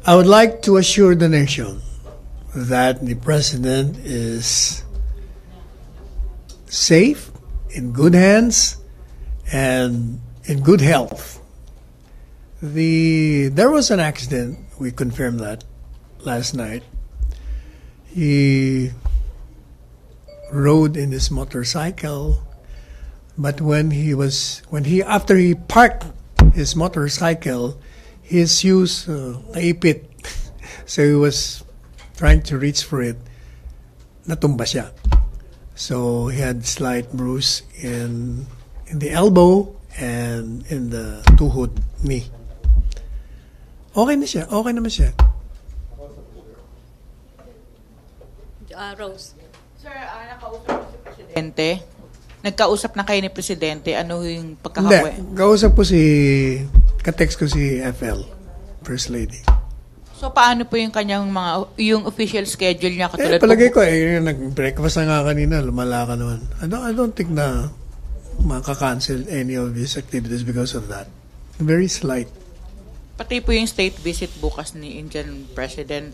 I would like to assure the nation that the President is safe, in good hands, and in good health. There was an accident, we confirmed that last night. He rode in his motorcycle, but after he parked his motorcycle, his shoes naipit. So he was trying to reach for it. Natumba siya. So he had slight bruise in the elbow and in the tuhod knee. Okay na siya. Okay naman siya. Rose. Sir, nakausap ko si Presidente. Nagkausap na kayo ni Presidente. Ano yung Hindi. pagkakawe? Kausap ko katext ko si FL, First Lady. So, paano po yung kanyang yung official schedule niya? Palagay ko, nag-breakfast na nga kanina, lumala ka naman. I don't think na maka-cancel any of his activities because of that. Very slight. Pati po yung state visit bukas ni Indian President.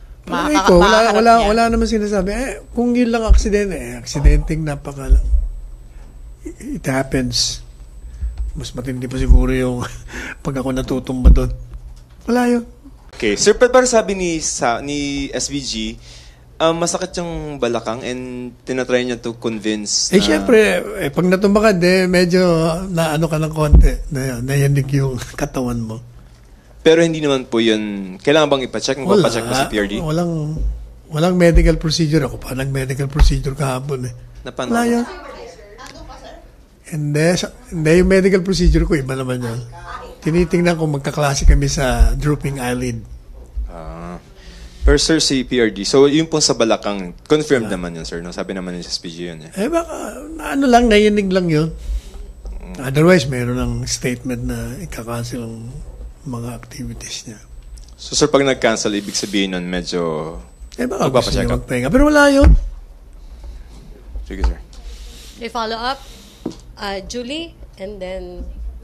Wala naman sinasabi. Kung yun lang aksidenteng napaka lang. It happens. Mas matindi pa siguro yung pag ako natutumba doon. Wala yun. Okay. Sir, pero sabi ni SVG, masakit yung balakang and tinatry niya to convince na... Siyempre, pag natumba ka, medyo naano ka ng konti. Nayanig yung katawan mo. Pero hindi naman po yun... Kailangan bang ipacheck? Mapapacheck mo si PRD? Walang medical procedure. Ako pa nag-medical procedure kahapon. Napano? Wala yun. Hindi, yung medical procedure ko, iba naman yun. Tinitingnan ko magkaklase kami sa drooping eyelid. Pero sir, si PRD, so yun po sa balakang, confirmed naman yun, sir, no? Sabi naman yung SPG yun. Baka, nayanig lang yun. Otherwise, meron ng statement na ikakancel ang mga activities niya. So sir, pag nag-cancel, ibig sabihin nun, medyo baka gusto niya magpahinga. Pero wala yun. Sige, sir. May follow-up? Julie, and then...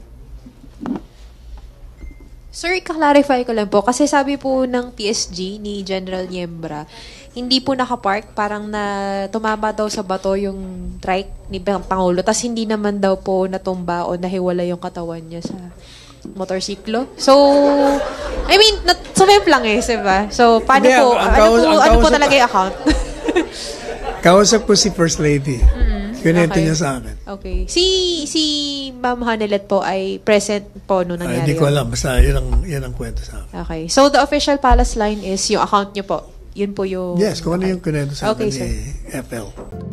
Sir, i-clarify ko lang po. Kasi sabi po ng PSG ni General Yembra, hindi po nakapark, parang tumama daw sa bato yung trike ni Pangulo. Tapos hindi naman daw po natumba o nahiwala yung katawan niya sa motorsiklo. So, I mean, sumip lang diba? So, paano po, ano po talaga yung account? Kausap ko si First Lady. Kinento niya sa akin. Okay. Si Ma'am Hanelet po ay present po nung nangyari. Hindi ko alam. Basta yan ang kwento sa akin. Okay. So, the official palace line is yung account niyo po. Yun po yung... Yes, kung ano yung kinento sa akin sir. ni FL.